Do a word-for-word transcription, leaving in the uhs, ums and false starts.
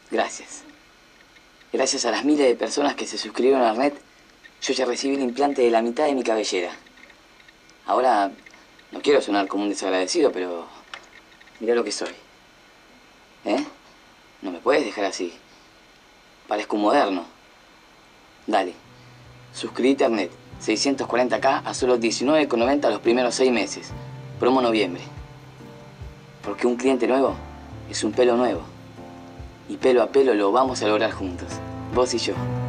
Gracias. Gracias a las miles de personas que se suscribieron a Arnet, yo ya recibí el implante de la mitad de mi cabellera. Ahora, no quiero sonar como un desagradecido, pero mirá lo que soy. ¿Eh? No me puedes dejar así. Parezco un moderno. Dale, suscríbete a Arnet. seiscientos cuarenta K a solo diecinueve con noventa los primeros seis meses. Promo noviembre. Porque un cliente nuevo es un pelo nuevo. Y pelo a pelo lo vamos a lograr juntos. Vos y yo.